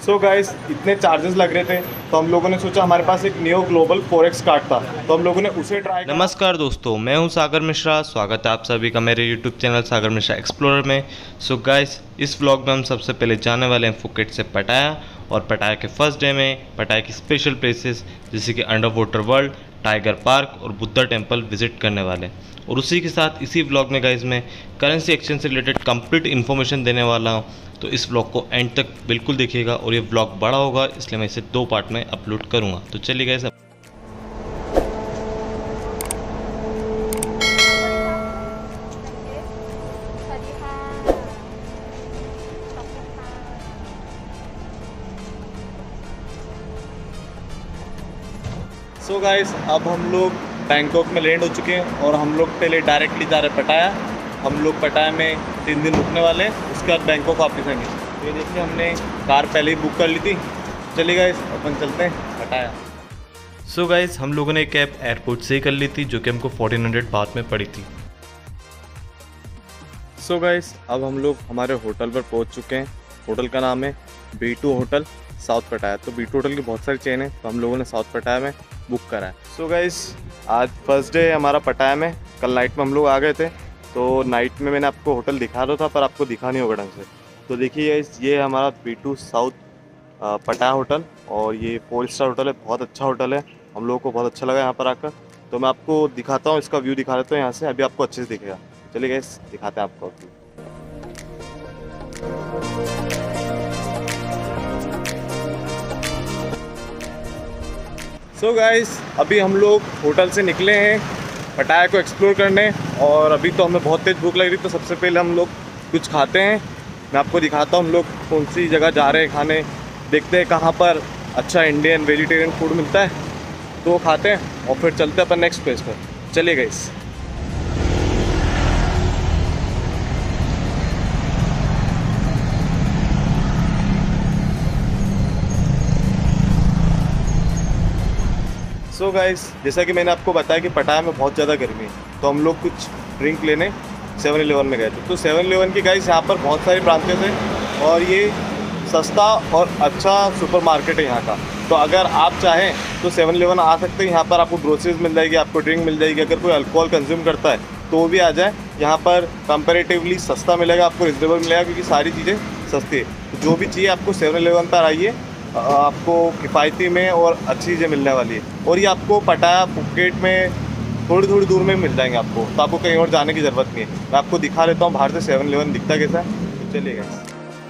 So guys, इतने charges लग रहे थे तो हम लोगों ने सोचा हमारे पास एक नियो ग्लोबल फॉरेक्स कार्ड था तो हम लोगों ने उसे ट्राई किया। नमस्कार दोस्तों, मैं हूं सागर मिश्रा। स्वागत है आप सभी का मेरे YouTube channel Sagar Mishra explorer में। सो गाइस, इस व्लॉग में हम सबसे पहले जाने वाले हैं फुकेट से पटाया, और पटाया के फर्स्ट डे में पटाया की स्पेशल प्लेसेस जैसे कि under water world, tiger park और बुद्धा टेम्पल विजिट करने वाले हैं। और उसी के साथ इसी व्लॉग में गाइस मैं करेंसी एक्सचेंज से रिलेटेड कंप्लीट इन्फॉर्मेशन देने वाला हूँ, तो इस व्लॉग को एंड तक बिल्कुल देखिएगा। और ये व्लॉग बड़ा होगा इसलिए मैं इसे 2 पार्ट में अपलोड करूँगा। तो चलिए गाइस, सो गाइस, अब हम लोग बैंकॉक में लैंड हो चुके हैं और हम लोग पहले डायरेक्टली जा रहे हैं पटाया। हम लोग पटाया में 3 दिन रुकने वाले हैं, उसके बाद बैंकॉक वापस आएंगे। ये देखिए, हमने कार पहले ही बुक कर ली थी। चलिए गाइस, अपन चलते हैं पटाया। सो गाइस, हम लोगों ने कैब एयरपोर्ट से ही कर ली थी जो कि हमको 1400 बात में पड़ी थी। सो गाइस, अब हम लोग हमारे होटल पर पहुंच चुके हैं। होटल का नाम है B2 होटल साउथ पटाया। तो B2 होटल की बहुत सारी चेन है, तो हम लोगों ने साउथ पटाया में बुक करा है। सो गाइस, आज फर्स्ट डे हमारा पटाया में। कल नाइट में हम लोग आ गए थे, तो नाइट में मैंने आपको होटल दिखा रहा था पर आपको दिखा नहीं होगा ढंग से। तो देखिए गाइस, ये हमारा B2 साउथ पटाया होटल, और ये 4 स्टार होटल है। बहुत अच्छा होटल है, हम लोगों को बहुत अच्छा लगा यहाँ पर आकर। तो मैं आपको दिखाता हूँ, इसका व्यू दिखा देता हूँ यहाँ से, अभी आपको अच्छे से दिखेगा। चलिए गाइस, दिखाते हैं आपको व्यू। सो गाइस, अभी हम लोग होटल से निकले हैं पटाया को एक्सप्लोर करने, और अभी तो हमें बहुत तेज़ भूख लग रही। तो सबसे पहले हम लोग कुछ खाते हैं। मैं आपको दिखाता हूँ हम लोग कौन सी जगह जा रहे हैं खाने। देखते हैं कहाँ पर अच्छा इंडियन वेजिटेरियन फूड मिलता है, तो वो खाते हैं और फिर चलते हैं अपन नेक्स्ट प्लेस पर। चलिए गाइस। सो गाइस, जैसा कि मैंने आपको बताया कि पटाया में बहुत ज़्यादा गर्मी है, तो हम लोग कुछ ड्रिंक लेने 7-Eleven में गए थे। तो 7-Eleven की गाइस यहाँ पर बहुत सारी ब्रांचेस हैं, और ये सस्ता और अच्छा सुपरमार्केट है यहाँ का। तो अगर आप चाहें तो 7-Eleven आ सकते हैं। यहाँ पर आपको ग्रोसरीज मिल जाएगी, आपको ड्रिंक मिल जाएगी। अगर कोई अल्कोहल कंज्यूम करता है तो वो भी आ जाए। यहाँ पर कंपेरेटिवली सस्ता मिलेगा, आपको रिजनेबल मिलेगा, क्योंकि सारी चीज़ें सस्ती है। तो जो भी चाहिए आपको 7-Eleven पर आइए, आपको किफ़ायती में और अच्छी चीज़ें मिलने वाली है। और ये आपको पटाया फुकेट में थोड़ी थोड़ी दूर में मिल जाएंगे आपको, तो आपको कहीं और जाने की ज़रूरत नहीं है। मैं आपको दिखा देता हूँ बाहर से 7-Eleven दिखता कैसा है। तो चलिए गाइस।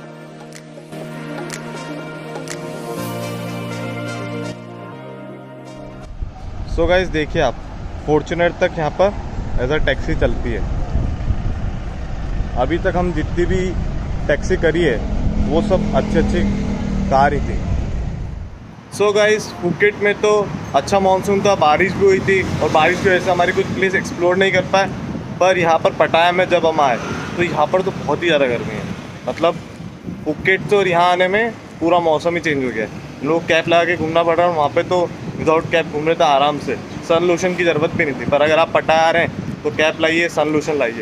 सो गाइस, देखिए आप, फॉर्च्यूनर तक यहाँ पर ऐसा टैक्सी चलती है। अभी तक हम जितनी भी टैक्सी करी है वो सब अच्छी अच्छी कार ही थी। सो गाइस, फुकेट में तो अच्छा मानसून था, बारिश भी हुई थी, और बारिश की वजह से हमारी कुछ प्लेस एक्सप्लोर नहीं कर पाए। पर यहाँ पर पटाया में जब हम आए तो यहाँ पर तो बहुत ही ज़्यादा गर्मी है। मतलब फुकेट तो, और यहाँ आने में पूरा मौसम ही चेंज हो गया है। लोग कैप लगा के घूमना पड़ रहा है, वहाँ पे तो विदाउट कैप घूम रहे थे आराम से। सन लोशन की ज़रूरत भी नहीं थी। पर अगर आप पटाया आ रहे हैं तो कैप लाइए, सन लोशन लाइए।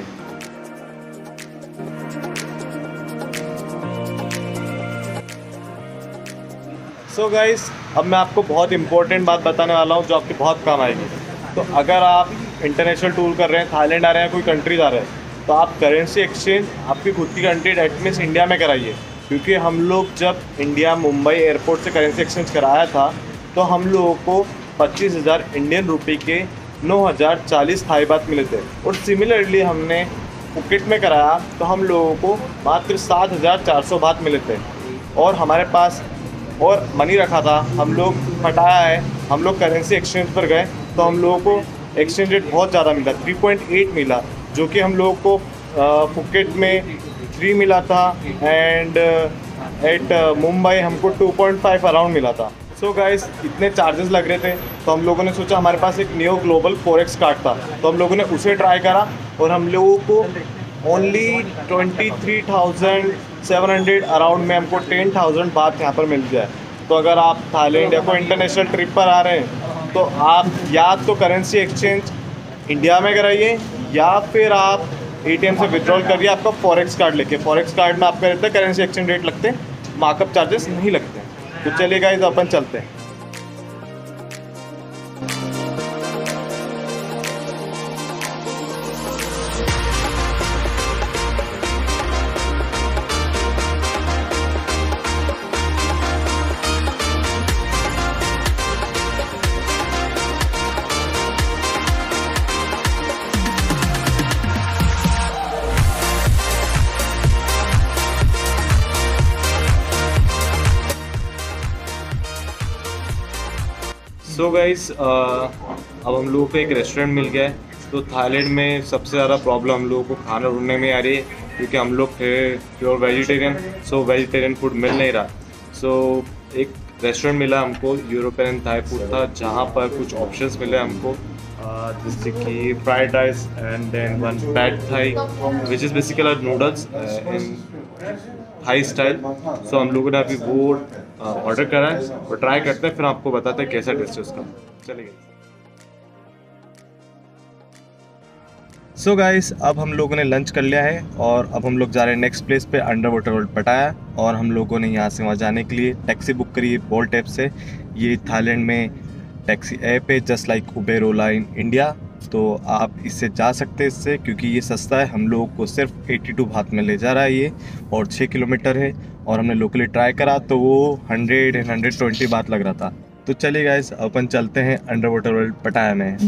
सो गाइस, अब मैं आपको बहुत इंपॉर्टेंट बात बताने वाला हूँ जो आपके बहुत काम आएगी। तो अगर आप इंटरनेशनल टूर कर रहे हैं, थाईलैंड आ रहे हैं, कोई कंट्री जा रहे हैं, तो आप करेंसी एक्सचेंज आपकी खुद की कंट्री डेट मीन्स इंडिया में कराइए। क्योंकि हम लोग जब इंडिया मुंबई एयरपोर्ट से करेंसी एक्सचेंज कराया था तो हम लोगों को 25,000 इंडियन रुपये के 9,040 थाई बात मिले थे। और सिमिलरली हमने फुकेट में कराया तो हम लोगों को मात्र 7,400 बात मिले थे। और हमारे पास और मनी रखा था, हम लोग पटाया है, हम लोग करेंसी एक्सचेंज पर गए तो हम लोगों को एक्सचेंज रेट बहुत ज़्यादा मिला, 3.8 मिला, जो कि हम लोगों को फुकेट में 3 मिला था, एंड एट मुंबई हमको 2.5 अराउंड मिला था। सो गाइस, इतने चार्जेस लग रहे थे तो हम लोगों ने सोचा हमारे पास एक नियो ग्लोबल फॉरेक्स कार्ड था, तो हम लोगों ने उसे ट्राई करा, और हम लोगों को ओनली 23,700 अराउंड में हमको 10,000 बात यहाँ पर मिल जाए। तो अगर आप थाईलैंड या कोई इंटरनेशनल ट्रिप पर आ रहे हैं तो आप या तो करेंसी एक्सचेंज इंडिया में कराइए, या फिर आप ATM से विड्रॉल करिए आपका फॉरेक्स कार्ड लेके। फॉरेक्स कार्ड में आपका रहता है करेंसी एक्सचेंज रेट लगते हैं, मार्कअप चार्जेस नहीं लगते हैं। तो चलिए गाइस अपन चलते हैं। सो गाइस अब हम लोगों को एक रेस्टोरेंट मिल गया है। तो थाईलैंड में सबसे ज़्यादा प्रॉब्लम हम लोगों को खाना ढूंढने में आ रही है, क्योंकि हम लोग थे pure vegetarian, so vegetarian food मिल नहीं रहा। सो एक रेस्टोरेंट मिला हमको, यूरोपियन थाई फूड था, जहाँ पर कुछ ऑप्शंस मिले हमको, जैसे कि fried rice and then one pad Thai which is basically noodles in Thai style. So हम लोगों ने अभी वो ऑर्डर करा है और ट्राई करते हैं, फिर आपको बताते हैं कैसा टेस्ट है उसका। चलिए। सो गाइस अब हम लोगों ने लंच कर लिया है और अब हम लोग जा रहे हैं नेक्स्ट प्लेस पे, अंडर वाटर वर्ल्ड पटाया। और हम लोगों ने यहाँ से वहाँ जाने के लिए टैक्सी बुक करी है बोल्ट ऐप से। ये थाईलैंड में टैक्सी ऐप है, just like Uber Ola in India. तो आप इससे जा सकते हैं इससे, क्योंकि ये सस्ता है। हम लोगों को सिर्फ 82 बात में ले जा रहा है ये, और 6 किलोमीटर है। और हमने लोकली ट्राई करा तो वो 100 एंड 120 बात लग रहा था। तो चलिए गाइस अपन चलते हैं अंडर वाटर वर्ल्ड पटाया में।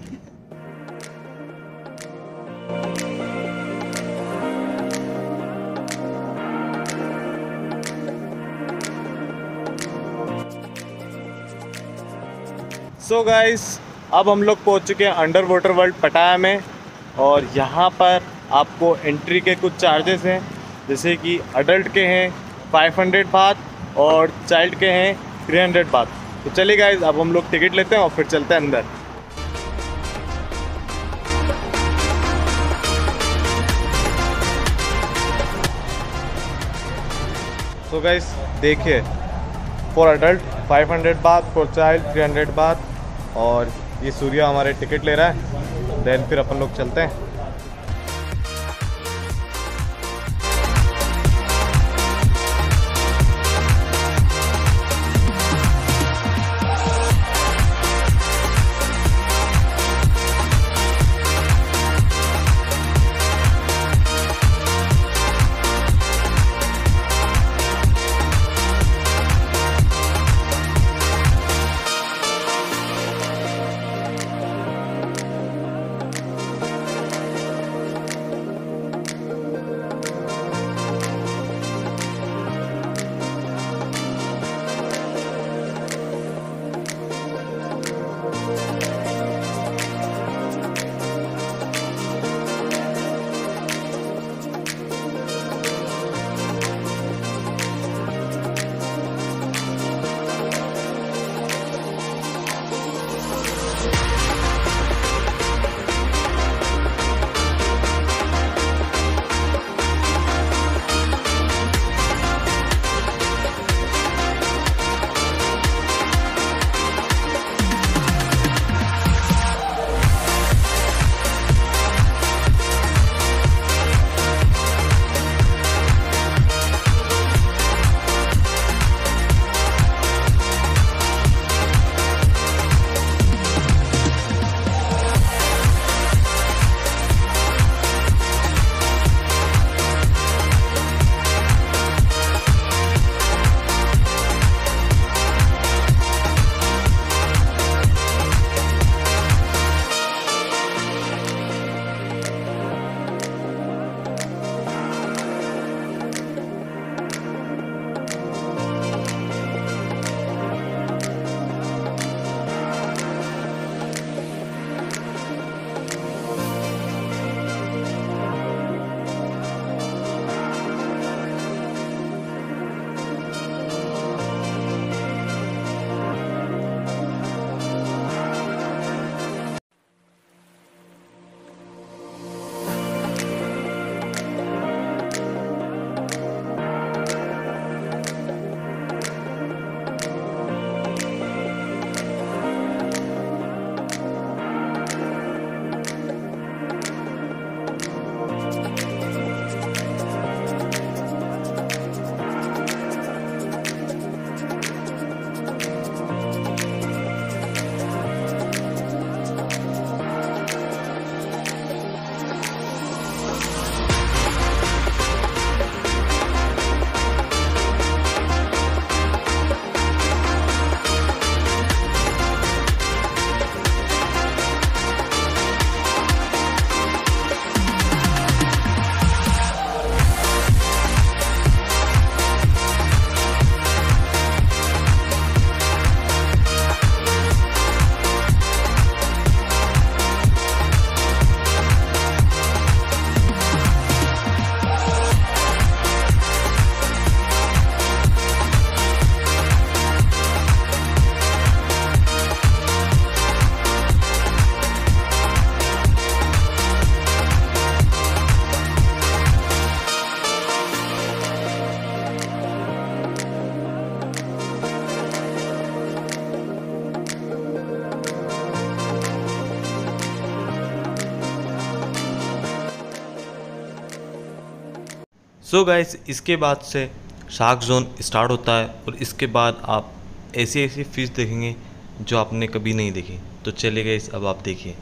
सो गाइस अब हम लोग पहुंच चुके हैं अंडर वाटर वर्ल्ड पटाया में। और यहाँ पर आपको एंट्री के कुछ चार्जेस हैं, जैसे कि अडल्ट के हैं 500 बात और चाइल्ड के हैं 300 बात। तो चलिए गाइस अब हम लोग टिकट लेते हैं और फिर चलते हैं अंदर। तो गाइस देखिए, फॉर अडल्ट 500 बात, फॉर चाइल्ड 300 बात। और ये सूर्या हमारे टिकट ले रहा है, देन फिर अपन लोग चलते हैं। सो गाइस, इसके बाद से शार्क जोन स्टार्ट होता है और इसके बाद आप ऐसी ऐसी फिश देखेंगे जो आपने कभी नहीं देखी। तो चलिए गाइस, अब आप देखिए।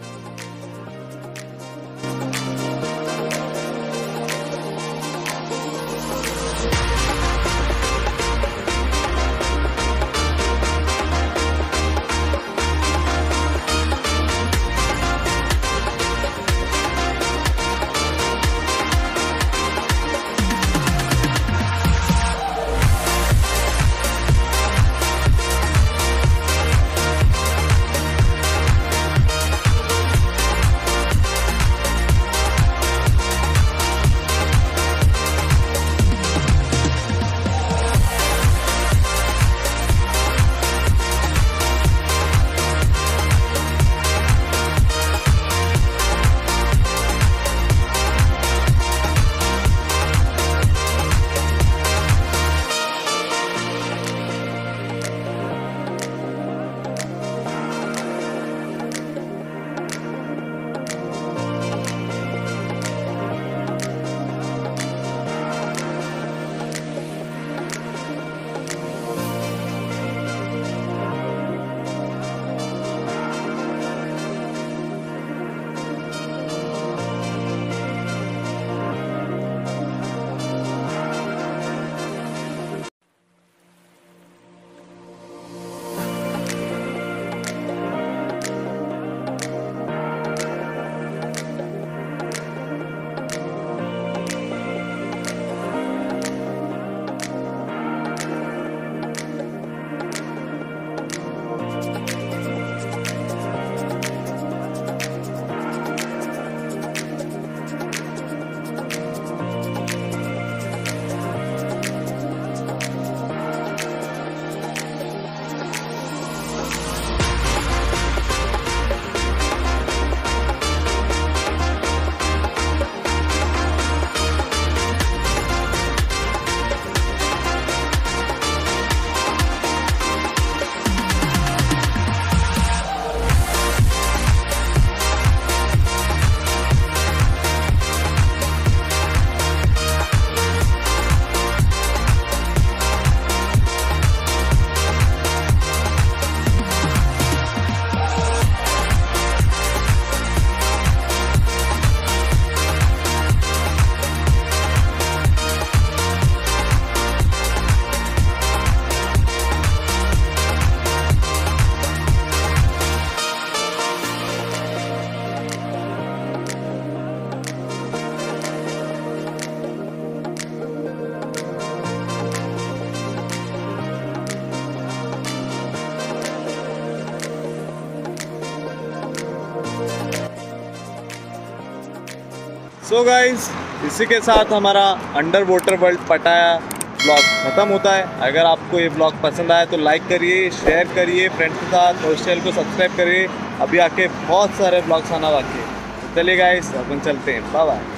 सो गाइस, इसी के साथ हमारा under water world Pattaya blog ख़त्म होता है। अगर आपको ये ब्लॉग पसंद आया तो लाइक करिए, शेयर करिए फ्रेंड्स के साथ और चैनल को सब्सक्राइब करिए। अभी आके बहुत सारे ब्लॉग्स आना बाकी है। चलिए गाइस, अपन चलते हैं। Bye bye.